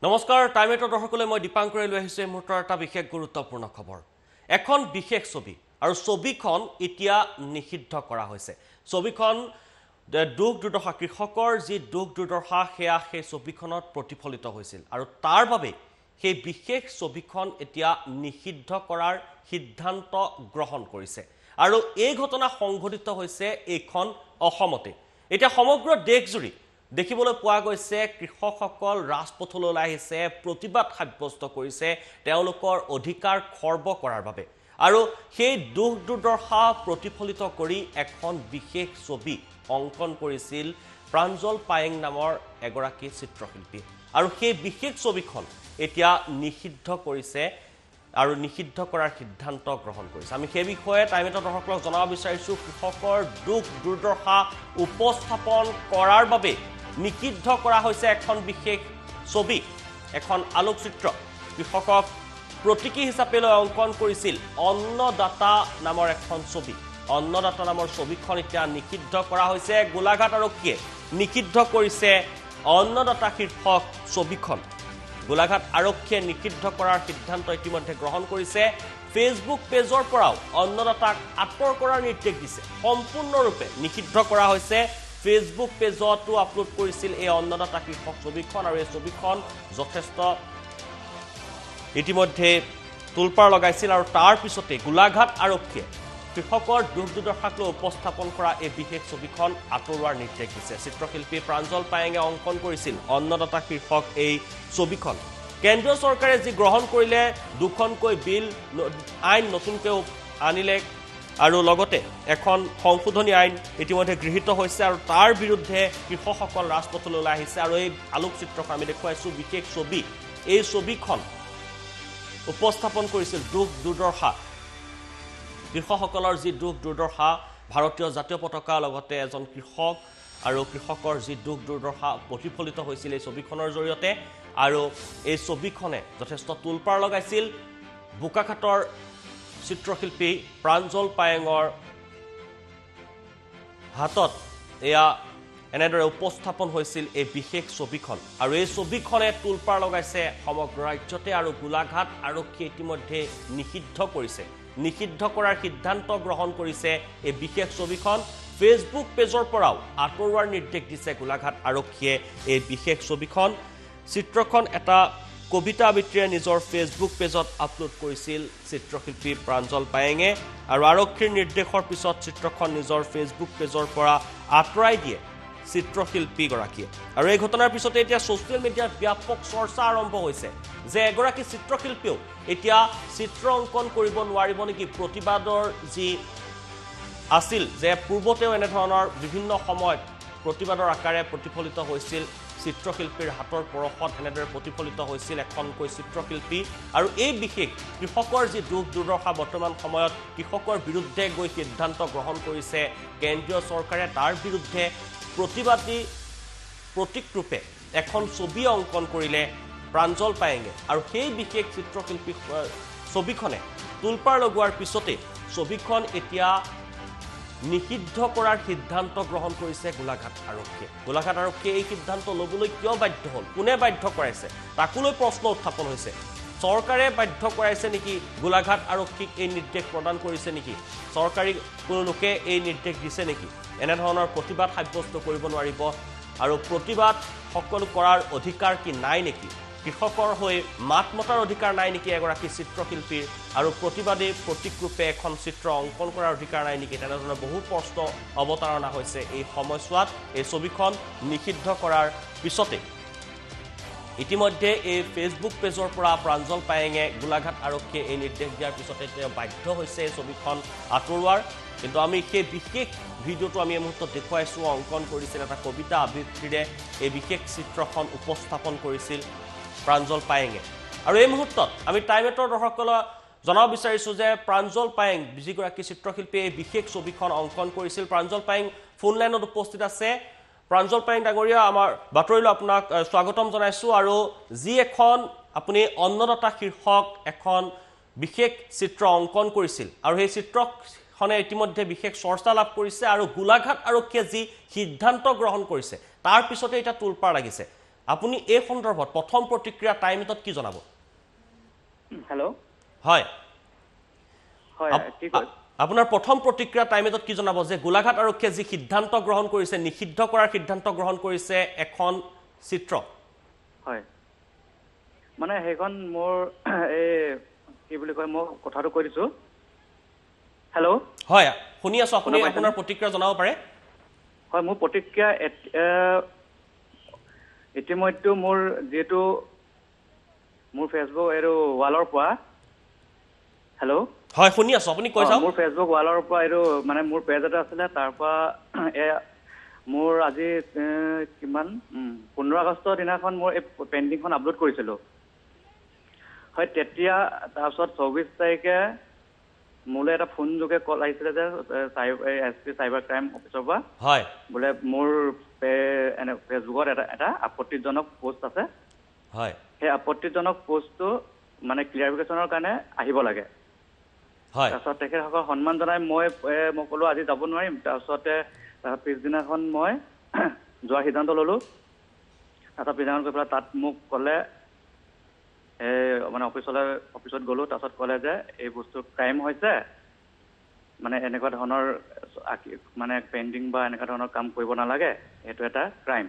নমস্কাৰ টাইমেটৰ দৰ্শকলৈ মই দীপাংকৰে লৈ আহিছোঁ মুহূৰ্তৰ এটা বিশেষ গুৰুত্বপূৰ্ণ খবৰ এখন বিশেষ ছবি আৰু ছবিখন এতিয়া নিষিদ্ধ কৰা হৈছে ছবিখন দুখ দুৰ্দশা কৃষকৰ যি দুখ দুৰ্দশা সেয়া সেই ছবিখনত প্ৰতিফলিত হৈছিল আৰু তাৰ বাবে সেই বিশেষ ছবিখন এতিয়া নিষিদ্ধ কৰাৰ সিদ্ধান্ত গ্ৰহণ কৰিছে আৰু এই ঘটনা সংঘটিত হৈছে এইখন অসমতে এতিয়া সমগ্ৰ দেশজুৰি দেখিবলৈ পোৱা গৈছে কৃষকসকল ৰাজপথলৈ ওলাই আহিছে প্ৰতিবাদ সাব্যস্ত কৰিছে তেওঁলোকৰ অধিকাৰ খৰ্ব কৰাৰ বাবে আৰু সেই দুখ দুৰ্দশা প্ৰতিফলিত কৰি এখন বিশেষ ছবি অংকন কৰিছিল প্ৰাঞ্জল পায়েং নামৰ এগৰাকী চিত্ৰশিল্পী আৰু সেই বিশেষ ছবিখন এতিয়া নিষিদ্ধ কৰিছে আৰু নিষিদ্ধ কৰাৰ সিদ্ধান্ত গ্ৰহণ কৰিছে আমি সেই বিষয়ে টাইমেটৰ দৰ্শকক জনাব বিচাৰিছো কৃষকৰ দুখ দুৰ্দশা উপস্থাপন কৰাৰ বাবে নিষিদ্ধ কৰা হৈছে এখন বিশেষ ছবি এখন আলোকচিত্ৰ কৃষকক প্ৰতীকী হিচাপে লৈ অংকন কৰিছিল অন্নদাতা নামৰ এখন ছবি অন্নদাতা নামৰ ছবিখন এতিয়া নিষিদ্ধ কৰা হৈছে গোলাঘাট আৰক্ষীয়ে নিষিদ্ধ কৰিছে অন্নদাতা শীৰ্ষক ছবিখন গোলাঘাট আৰক্ষীয়ে নিষিদ্ধ কৰাৰ সিদ্ধান্ত ইতিমধ্যে গ্ৰহণ কৰিছে ফেচবুক পেজৰ পৰাও অন্নদাতাক আঁতৰ কৰাৰ নিৰ্দেশ দিছে সম্পূৰ্ণৰূপে নিষিদ্ধ কৰা হৈছে ফেচবুক পেজতো আপলোড কৰিছিল এই অন্নদাতা শীৰ্ষক ছবিখন আৰু এই ছবিখন যথেষ্ট ইতিমধ্যে তুলপাৰ লগাইছিল আৰু তাৰ পিছতে গোলাঘাট আৰক্ষীয়ে কৃষকৰ দুখ দুৰ্দশাক লৈ উপস্থাপন কৰা এই বিশেষ ছবিখন আঁতৰোৱাৰ নিৰ্দেশ দিছে চিত্ৰশিল্পী প্ৰাঞ্জল পায়েঙে অংকন কৰিছিল অন্নদাতা শীৰ্ষক এই ছবিখন কেন্দ্ৰীয় চৰকাৰে যি গ্ৰহণ কৰিলে দুখনকৈ বিল আইন নতুনকৈ আনিলে আৰু লগতে এখন সংশোধনী আইন ইতিমধ্যে গৃহীত হৈছে আৰু তাৰ বিৰুদ্ধে কৃষকসকল ৰাজপথলৈ ওলাই আহিছে আৰু এই আলোকচিত্ৰখন আমি দেখুৱাইছো বিশেষ ছবি এই ছবিখন উপস্থাপন কৰিছিল দুখ দুৰ্দশা কৃষকসকলৰ যি দুখ দুৰ্দশা ভাৰতীয় জাতীয় পতাকা লগতে এজন কৃষক আৰু কৃষকৰ যি দুখ দুৰ্দশা প্ৰতিফলিত হৈছিল এই ছবিখনৰ জৰিয়তে আৰু এই ছবিখনে যথেষ্ট তুলপাৰ লগাইছিল বোকাখাটৰ চিত্ৰশিল্পী প্ৰাঞ্জল পায়েঙৰ হাতত এয়া এনেদৰে উপস্থাপন হৈছিল এই বিশেষ ছবিখন আৰু এই ছবিখনে তুলপাৰ লগাইছে সমগ্ৰ ৰাজ্যতে আৰু গোলাঘাট আৰক্ষীয়ে ইতিমধ্যে নিষিদ্ধ কৰিছে নিষিদ্ধ কৰাৰ সিদ্ধান্ত গ্ৰহণ কৰিছে এই বিশেষ ছবিখন ফেচবুক পেজৰ পৰাও আঁতৰোৱাৰ নিৰ্দেশ দিছে গোলাঘাট আৰক্ষীয়ে এই বিশেষ ছবিখন চিত্ৰখন এটা কবিতা আবৃত্তিৰে নিজৰ ফেচবুক পেজত আপলোড কৰিছিল চিত্ৰশিল্পী প্ৰাঞ্জল পায়েঙে আৰু আৰক্ষীৰ নিৰ্দেশৰ পিছত চিত্ৰখন নিজৰ ফেচবুক পেজৰ পৰা আঁতৰাই দিয়ে চিত্ৰশিল্পীগৰাকীয়ে আৰু এই ঘটনাৰ পিছতে এতিয়া ছ'চিয়েল মিডিয়াত ব্যাপক চৰ্চা আৰম্ভ হৈছে যে এগৰাকী চিত্ৰশিল্পীও এতিয়া চিত্ৰ অংকন কৰিব নোৱাৰিব নেকি প্ৰতিবাদৰ যি আছিল যে পূৰ্বতেও এনেধৰণৰ বিভিন্ন সময়ত প্ৰতিবাদৰ আকাৰে প্ৰতিফলিত হৈছিল চিত্ৰশিল্পীৰ হাতৰ পৰশত এনেদৰে প্ৰতিফলিত হৈছিল এখনকৈ চিত্ৰশিল্পী আৰু এই বিশেষ কৃষকৰ যি দুখ দুৰ্দশা বৰ্তমান সময়ত কৃষকৰ বিৰুদ্ধে গৈ সিদ্ধান্ত গ্ৰহণ কৰিছে কেন্দ্ৰীয় চৰকাৰে তাৰ বিৰুদ্ধে প্ৰতিবাদী প্ৰতীকৰূপে এখন ছবি অংকন কৰিলে প্ৰাঞ্জল পায়েঙে আৰু সেই বিশেষ চিত্ৰশিল্পী ছবিখনে তুলপাৰ লগোৱাৰ পিছতে ছবিখন এতিয়া নিষিদ্ধ কৰাৰ সিদ্ধান্ত গ্ৰহণ কৰিছে গোলাঘাট আৰক্ষীয়ে এই সিদ্ধান্ত ল'বলৈ কিয় বাধ্য হ'ল কোনে বাধ্য কৰাইছে তাকলৈ প্ৰশ্ন উত্থাপন হৈছে চৰকাৰে বাধ্য কৰাইছে নেকি গোলাঘাট আৰক্ষীক এই নিৰ্দেশ প্ৰদান কৰিছে নেকি চৰকাৰী কোনো লোকে এই নিৰ্দেশ দিছে নেকি এনেধৰণৰ প্ৰতিবাদ সাব্যস্ত কৰিব নোৱাৰিব আৰু প্ৰতিবাদ সকলো কৰাৰ অধিকাৰ কি নাই নেকি কৃষকৰ হৈ মাত মতাৰ অধিকাৰ নাই নেকি এগৰাকী চিত্ৰশিল্পীৰ আৰু প্ৰতিবাদী প্ৰতীকৰূপে এখন চিত্ৰ অংকন কৰাৰ অধিকাৰ নাই নেকি তেনেধৰণৰ বহু প্ৰশ্ন অৱতাৰণা হৈছে এই সময়ছোৱাত এই ছবিখন নিষিদ্ধ কৰাৰ পিছতে ইতিমধ্যে এই ফেচবুক পেজৰ পৰা প্ৰাঞ্জল পায়েঙে গোলাঘাট আৰক্ষীয়ে এই নিৰ্দেশ দিয়াৰ পিছতে তেওঁ বাধ্য হৈছে এই ছবিখন আঁতৰোৱাৰ কিন্তু আমি সেই বিশেষ ভিডিঅ'টো আমি এই মুহূৰ্তত দেখুৱাইছোঁ অংকন কৰিছিল এটা কবিতা আবৃত্তিৰে এই বিশেষ চিত্ৰখন উপস্থাপন কৰিছিল প্ৰাঞ্জল পায়েঙে আৰু এই মুহূৰ্তত আমি টাইমেটৰ দৰ্শকলৈ জনাব বিচাৰিছোঁ যে প্ৰাঞ্জল পায়েং যিগৰাকী চিত্ৰশিল্পীয়ে এই বিশেষ ছবিখন অংকন কৰিছিল প্ৰাঞ্জল পায়েং ফোন লাইনত উপস্থিত আছে প্ৰাঞ্জল পায়েং ডাঙৰীয়া আমাৰ বাতৰিলৈ আপোনাক স্বাগতম জনাইছোঁ আৰু যি এখন আপুনি অন্নদাতা শীৰ্ষক এখন বিশেষ চিত্ৰ অংকন কৰিছিল আৰু সেই চিত্ৰখনে ইতিমধ্যে বিশেষ চৰ্চা লাভ কৰিছে আৰু গোলাঘাট আৰক্ষীয়ে যি সিদ্ধান্ত গ্ৰহণ কৰিছে তাৰ পিছতে এটা তুলপাৰ লাগিছে আপুনি এই সন্দৰ্ভত প্ৰথম প্ৰতিক্ৰিয়া টাইমত কি জনাব হেল্ল' হয় হয় কি কয় আপোনাৰ প্ৰথম প্ৰতিক্ৰিয়া টাইমত কি জনাব যে গোলাঘাট আৰক্ষীয়ে যি সিদ্ধান্ত গ্ৰহণ কৰিছে নিষিদ্ধ কৰাৰ সিদ্ধান্ত গ্ৰহণ কৰিছে এখন চিত্ৰ হয় মানে হেখন মোৰ এই কি বুলি কয় মই কথাটো কৈ দিছো হেল্ল' হয় শুনি আছো আপুনি আপোনাৰ প্ৰতিক্ৰিয়া জনাব পাৰে হয় মোৰ প্ৰতিক্ৰিয়া ইতিমধ্যে মোৰ যেটো মোৰ ফেসবুক আৰু ৱালৰ পৰা হেল্ল' হয় শুনি আছো আপুনি কৈ যাওক মোৰ ফেসবুক ৱালৰ পৰা আৰু মানে মোৰ পেজ এটা আছিল তাৰ পৰা মোৰ আজি কিমান 15 আগষ্টৰ দিনাখন মোৰ এই পেইন্টিংখন আপলোড কৰিছিলো হয় তেতিয়া তাৰপিছত 24 তাৰিখে মোলে এটা ফোন যোগে কল আহিছিলে যে এসপি সাইবাৰ ক্ৰাইম অফিচৰ পৰা হয় বলে মোৰ ফেসবুকত এটা আপত্তিজনক পোষ্ট আছে হয় সেই আপত্তিজনক পোষ্টটো মানে ক্লিয়াৰিফিকেশনৰ কাৰণে আহিব লাগে হয় তাৰপিছত তেখেতসকল সন্মান জনাই মই ক'লো আজি যাব নোৱাৰিম তাৰপিছতে পিছদিনাখন মই যোৱাৰ সিদ্ধান্ত ললো তাৰপিছত পিছদিনাখন গৈ পেলাই তাত মোক ক'লে মানে অফিচত গ'লো তাৰপিছত ক'লে যে এই বস্তু ক্ৰাইম হৈছে মানে এনেকুৱা ধৰণৰ মানে পেইন্টিং বা এনেকুৱা ধৰণৰ কাম কৰিব নালাগে এইটো এটা ক্ৰাইম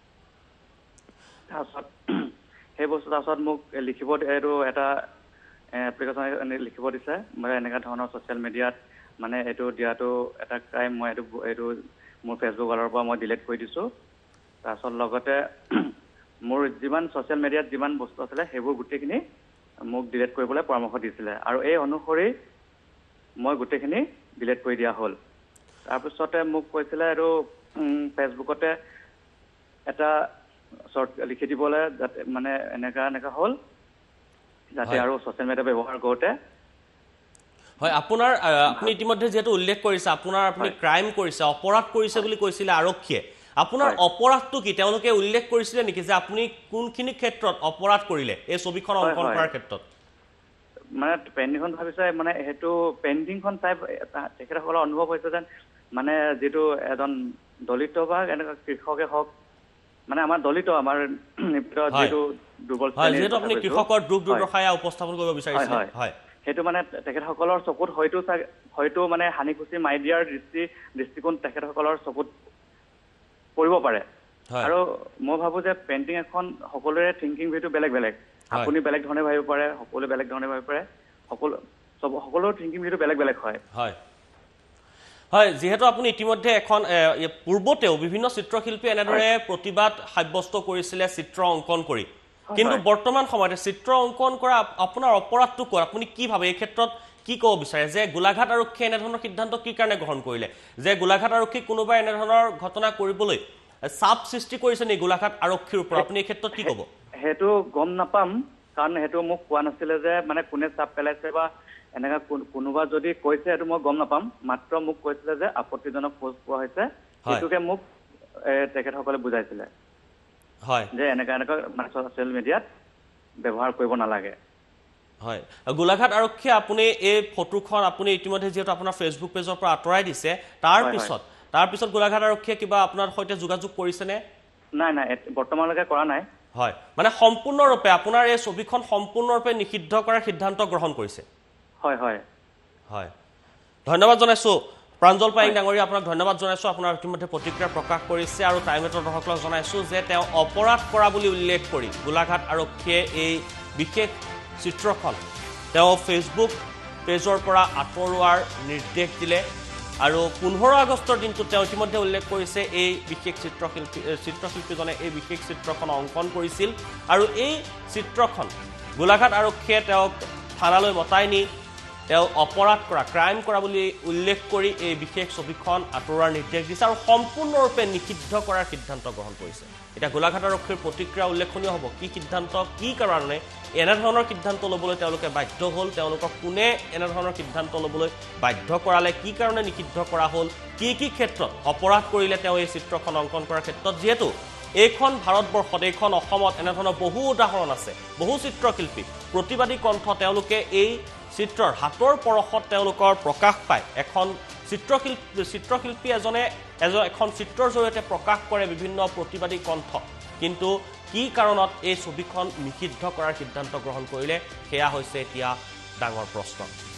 তাৰপিছত সেই বস্তু তাৰপিছত মোক লিখিব এইটো এটা এপ্লিকেশ্যন লিখিব দিছে মানে এনেকুৱা ধৰণৰ ছ'চিয়েল মিডিয়াত মানে এইটো দিয়াটো এটা ক্ৰাইম মই এইটো মোৰ ফেচবুক ৱালৰ পৰা মই ডিলিট কৰি দিছোঁ তাৰপিছত লগতে মোৰ যিমান ছ'চিয়েল মিডিয়াত যিমান বস্তু আছিলে সেইবোৰ গোটেইখিনি মোক ডিলিট কৰিবলৈ পৰামৰ্শ দিছিলে আৰু এই অনুসৰি মই গোটেইখিনি ডিলিট কৰি দিয়া হ'ল তাৰপিছতে মোক কৈছিলে আৰু ফেচবুকতে এটা শৰ্ট লিখি দিবলৈ যাতে মানে এনেকা হ'ল যাতে আৰু ছ'চিয়েল মিডিয়া ব্যৱহাৰ কৰোঁতে হয় আপোনাৰ আপুনি ইতিমধ্যে যেটো উল্লেখ কৰিছে আপোনাৰ আপুনি ক্ৰাইম কৰিছে অপৰাধ কৰিছে বুলি কৈছিলে আৰক্ষীয়ে আপোনাৰ অপৰাধটো কি তেওঁলোকে উল্লেখ কৰিছিলে নেকি যে আপুনি কোনখিনি ক্ষেত্ৰত অপৰাধ কৰিলে এই ছবিখন অংকন কৰাৰ ক্ষেত্ৰত মানে পেইন্টিংখন ভাবিছে মানে হেতু পেইন্টিংখন চাই তেখেতসকলৰ অনুভৱ হৈছে যেন মানে যেটো এজন দলিত বা এনেকা কৃষকে হওক মানে আমাৰ দলিত আমাৰ যেটো দুৰ্বল হয় যেটো আপুনি কৃষকৰ দুখ দুৰ্দশায়া উপস্থাপন কৰিব বিচাৰিছে হয় হেতু মানে তেখেতসকলৰ চকুত হয়তো মানে হানিখুচি মাই দিয়াৰ দৃষ্টিকোণ তেখেতসকলৰ চকুত পৰিব পাৰে আৰু মই ভাবো যে পেইন্টিং এখন সকলোৰে থিংকিং ভিউটো বেলেগ আপুনি বেলেগ ধৰণে ভাবিব পাৰে সকলো বেলেগ ধৰণে ভাবিব পাৰে সকলো থিংকিং ভিউটো বেলেগ হয় হয় যেহেতু আপুনি ইতিমধ্যে এখন পূৰ্বতেও বিভিন্ন চিত্ৰশিল্পী এনেদৰে প্ৰতিবাদ সাব্যস্ত কৰিছিলে চিত্ৰ অংকন কৰি কিন্তু বৰ্তমান সময়তে চিত্ৰ অংকন কৰা আপোনাৰ অপৰাধটো কোৱা আপুনি কি ভাবে এই ক্ষেত্ৰত কি ক'ব বিচাৰে যে গোলাঘাট আৰক্ষীয়ে এনে ধৰণৰ সিদ্ধান্ত কি কাৰণে গ্ৰহণ কৰিলে যে গোলাঘাট আৰক্ষী কোনোবা এনে ধৰণৰ ঘটনা কৰিবলৈ চাপ সৃষ্টি কৰিছে নি গোলাঘাট আৰক্ষীৰ ওপৰত আপুনি এই ক্ষেত্ৰত কি ক'ব হেতু গম নাপাম কাৰণ হেতু মোক কোৱা নাছিলে যে মানে কোনে চাপ পেলাইছে বা এনেকা কোনোবা যদি কৈছে হেতু মই গম নাপাম মাত্ৰ মোক কৈছিলে যে আপত্তিজনক পোষ্ট পোৱা হৈছে হেতুকে মোক তেখেতসকলে বুজাইছিলে হয় যে এনেকা মানে ছ'চিয়েল মিডিয়াত ব্যৱহাৰ কৰিব নালাগে হয় গোলাঘাট আৰক্ষীয়ে আপুনি এই ফটোখন আপুনি ইতিমধ্যে যেটো আপোনাৰ ফেসবুক পেজৰ পৰা আঁতৰাই দিছে তাৰ পিছত গোলাঘাট আৰক্ষীয়ে কিবা আপোনাৰ সৈতে যোগাযোগ কৰিছে নে নাই বৰ্তমানলৈকে কৰা নাই হয় মানে সম্পূৰ্ণৰূপে আপোনাৰ এই ছবিখন সম্পূৰ্ণৰূপে নিষিদ্ধ কৰাৰ সিদ্ধান্ত গ্ৰহণ কৰিছে হয় ধন্যবাদ জনাইছো প্ৰাঞ্জল পাইং ডাঙৰীয়া আপোনাক ধন্যবাদ জনাইছো আপোনাৰ ইতিমধ্যে প্ৰতিক্ৰিয়া প্ৰকাশ কৰিছে আৰু টাইমেটৰ দৰ্শকক জনাইছো যে তেওঁ অপৰাধ কৰা বুলি উল্লেখ কৰি গোলাঘাট আৰক্ষীয়ে এই বিশেষ চিত্ৰখন তেওঁ ফেসবুক পেজৰ পৰা আঁতৰোৱাৰ নিৰ্দেশ দিলে আৰু 15 আগষ্টৰ দিনটো তেওঁ ইতিমধ্যে উল্লেখ কৰিছে এই বিশেষ চিত্ৰশিল্পীজনে এই বিশেষ চিত্ৰখন অংকন কৰিছিল আৰু এই চিত্ৰখন গোলাঘাট আৰক্ষীয়ে তেওঁক থানালৈ মতাই নি তেওঁ অপৰাধ কৰা ক্ৰাইম কৰা বুলি উল্লেখ কৰি এই বিশেষ ছবিখন আঁতৰোৱাৰ নিৰ্দেশ দিছে আৰু সম্পূৰ্ণৰূপে নিষিদ্ধ কৰাৰ সিদ্ধান্ত গ্ৰহণ কৰিছে এটা গোলাঘাট আৰক্ষীৰ প্ৰতিক্ৰিয়া উল্লেখনীয় হ'ব কি সিদ্ধান্ত কি কাৰণে এনে ধৰণৰ সিদ্ধান্ত ল'বলৈ তেওঁলোকে বাধ্য হ'ল তেওঁলোকক কোনে এনে ধৰণৰ সিদ্ধান্ত ল'বলৈ বাধ্য কৰালে কি কাৰণে নিষিদ্ধ কৰা হ'ল কি ক্ষেত্ৰত অপৰাধ কৰিলে তেওঁ এই চিত্ৰখন অংকন কৰাৰ ক্ষেত্ৰত যেহেতু এইখন ভাৰতবৰ্ষত এইখন অসমত এনে ধৰণৰ বহু উদাহৰণ আছে বহু চিত্ৰশিল্পী প্ৰতিবাদী কণ্ঠ তেওঁলোকে এই চিত্ৰৰ হাতৰ পৰশত তেওঁলোকৰ প্ৰকাশ পায় এখন চিত্ৰশিল্পী এজনে এখন চিত্ৰৰ জৰিয়তে প্ৰকাশ কৰে বিভিন্ন প্ৰতিবাদী কণ্ঠ কিন্তু কি কাৰণত এই ছবিখন নিষিদ্ধ কৰাৰ সিদ্ধান্ত গ্ৰহণ কৰিলে সেয়া হৈছে এতিয়া ডাঙৰ প্ৰশ্ন